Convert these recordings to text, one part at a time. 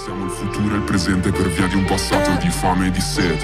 Siamo il futuro e il presente per via di un passato di fame e di sete.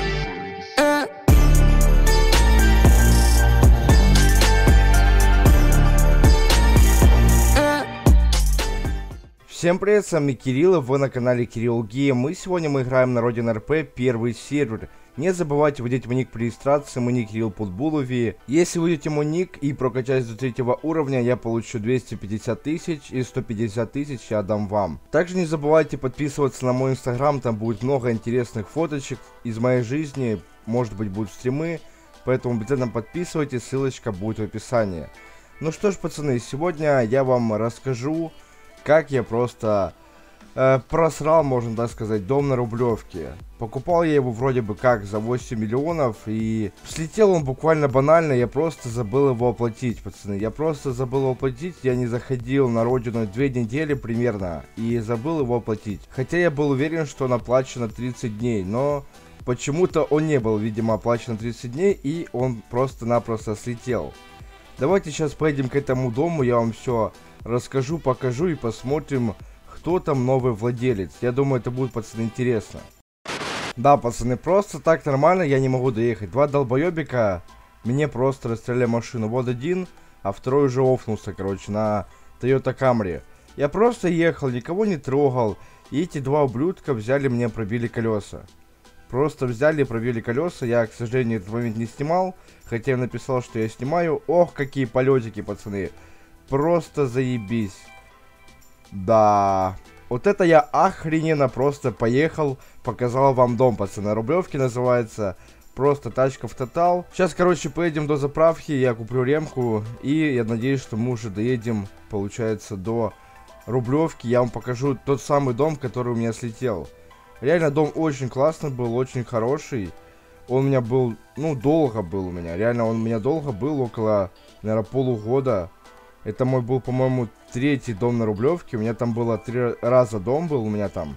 Всем привет, с вами Кирилл, и вы на канале Кирилл Гейм. И сегодня мы играем на Родина РП, первый сервер. Не забывайте вводить мой ник при регистрации, мой ник Кирилл Подбулови. Если вводите мой ник и прокачать до 3 уровня, я получу 250 тысяч, и 150 тысяч я дам вам. Также не забывайте подписываться на мой инстаграм, там будет много интересных фоточек из моей жизни, может быть будут стримы, поэтому обязательно подписывайтесь, ссылочка будет в описании. Ну что ж, пацаны, сегодня я вам расскажу, как я просто просрал, можно так сказать, дом на Рублевке. Покупал я его вроде бы как за 8 миллионов, и слетел он буквально банально, я просто забыл его оплатить, пацаны. Я просто забыл его оплатить, я не заходил на родину 2 недели примерно, и забыл его оплатить. Хотя я был уверен, что он оплачен на 30 дней, но почему-то он не был, видимо, оплачен на 30 дней, и он просто-напросто слетел. Давайте сейчас поедем к этому дому, я вам все расскажу, покажу и посмотрим, кто там новый владелец. Я думаю, это будет, пацаны, интересно. Да, пацаны, просто так нормально я не могу доехать. Два долбоебика мне просто расстреляли машину. Вот один, а второй уже офнулся, короче, на Toyota Camry. Я просто ехал, никого не трогал, и эти два ублюдка взяли мне, пробили колеса. Просто взяли и пробили колеса. Я, к сожалению, этот момент не снимал, хотя я написал, что я снимаю. Ох, какие полетики, пацаны. Просто заебись. Да. Вот это я охрененно просто поехал, показал вам дом, пацаны. На Рублевке называется. Просто тачка в тотал. Сейчас, короче, поедем до заправки, я куплю ремку. И я надеюсь, что мы уже доедем, получается, до Рублевки. Я вам покажу тот самый дом, который у меня слетел. Реально, дом очень классный был, очень хороший. Он у меня был, ну, долго был у меня. Реально, он у меня долго был, около, наверное, полугода. Это мой был, по-моему, третий дом на Рублевке. У меня там было 3 раза дом был у меня там.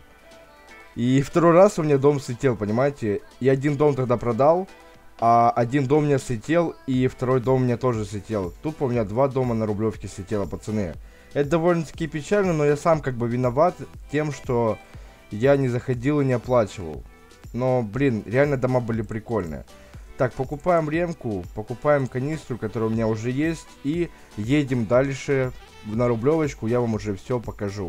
И второй раз у меня дом слетел, понимаете? И один дом тогда продал, а один дом у меня слетел, и второй дом у меня тоже слетел. Тут у меня 2 дома на Рублевке слетело, пацаны. Это довольно-таки печально, но я сам как бы виноват тем, что я не заходил и не оплачивал. Но, блин, реально дома были прикольные. Так, покупаем ремку, покупаем канистру, которая у меня уже есть, и едем дальше на Рублевочку, я вам уже все покажу.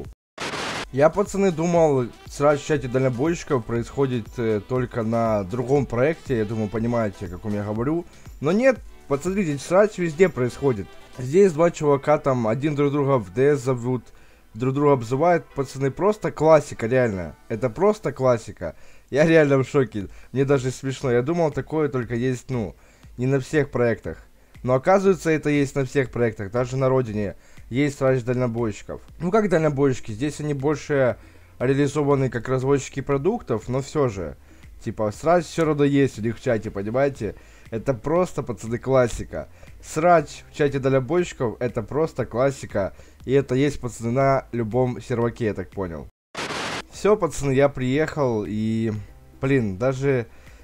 Я, пацаны, думал, срач в чате дальнобойщиков происходит только на другом проекте, я думаю, понимаете, как я говорю. Но нет, посмотрите, срач везде происходит. Здесь два чувака, там, один друг друга в ДС зовут, друг друга обзывают, пацаны, просто классика, реально. Это просто классика. Я реально в шоке, мне даже смешно. Я думал, такое только есть, ну, не на всех проектах. Но оказывается, это есть на всех проектах, даже на родине есть срач дальнобойщиков. Ну как дальнобойщики, здесь они больше реализованы как разводчики продуктов, но все же. Типа, срач все равно есть у них в чате, понимаете? Это просто, пацаны, классика. Срач в чате дальнобойщиков, это просто классика. И это есть, пацаны, на любом серваке, я так понял. Все, пацаны, я приехал, и, блин, даже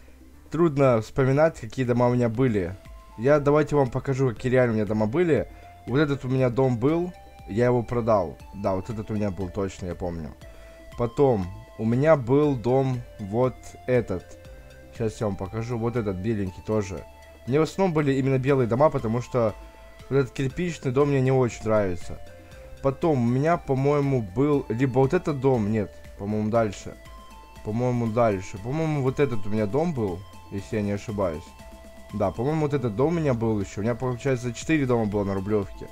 трудно вспоминать, какие дома у меня были. Давайте вам покажу, какие реально у меня дома были. Вот этот у меня дом был, я его продал. Да, вот этот у меня был точно, я помню. Потом, у меня был дом вот этот. Сейчас я вам покажу, вот этот беленький тоже. Мне в основном были именно белые дома, потому что вот этот кирпичный дом мне не очень нравится. Потом, у меня, по-моему, был либо вот этот дом, нет. По-моему, дальше. По-моему, вот этот у меня дом был, если я не ошибаюсь. Да, по-моему, вот этот дом у меня был еще. У меня, получается, 4 дома было на Рублевке.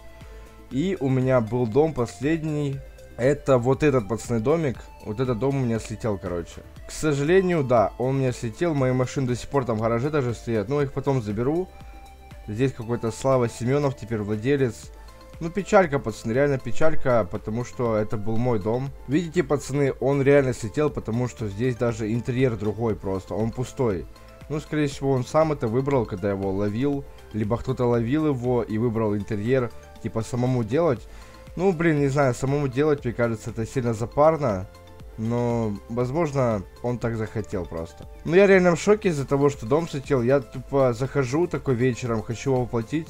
И у меня был дом последний. Это вот этот, пацаны, домик. Вот этот дом у меня слетел, короче. К сожалению, да, он у меня слетел. Мои машины до сих пор там в гараже даже стоят. Ну, их потом заберу. Здесь какой-то Слава Семенов теперь владелец. Ну, печалька, пацаны, реально печалька, потому что это был мой дом. Видите, пацаны, он реально слетел, потому что здесь даже интерьер другой просто, он пустой. Ну, скорее всего, он сам это выбрал, когда его ловил, либо кто-то ловил его и выбрал интерьер, типа, самому делать. Ну, блин, не знаю, самому делать, мне кажется, это сильно запарно, но, возможно, он так захотел просто. Ну, я реально в шоке из-за того, что дом слетел, я, тупо, захожу такой вечером, хочу его оплатить.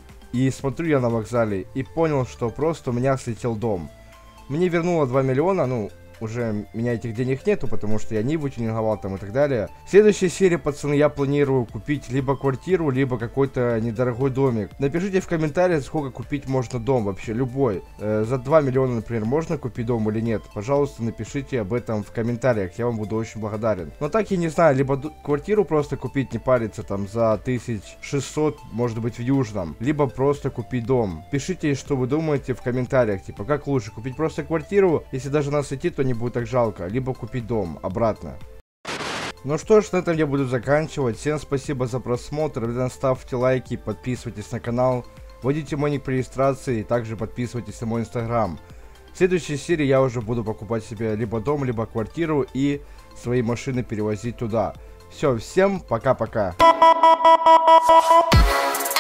И смотрю я на вокзале и понял, что просто у меня слетел дом. Мне вернуло 2 миллиона, ну, уже у меня этих денег нету, потому что я Ниву тюнинговал там и так далее. В следующей серии, пацаны, я планирую купить либо квартиру, либо какой-то недорогой домик. Напишите в комментариях, сколько купить можно дом, вообще любой. За 2 миллиона, например, можно купить дом или нет? Пожалуйста, напишите об этом в комментариях, я вам буду очень благодарен. Но так я не знаю, либо квартиру просто купить, не париться там за 1600, может быть, в Южном, либо просто купить дом. Пишите, что вы думаете в комментариях, типа, как лучше, купить просто квартиру, если даже нас идти, то не будет так жалко, либо купить дом обратно. Ну что ж, на этом я буду заканчивать. Всем спасибо за просмотр, обязательно ставьте лайки, подписывайтесь на канал, вводите мой ник при регистрации, также подписывайтесь на мой инстаграм. В следующей серии я уже буду покупать себе либо дом, либо квартиру и свои машины перевозить туда. Все, всем пока-пока.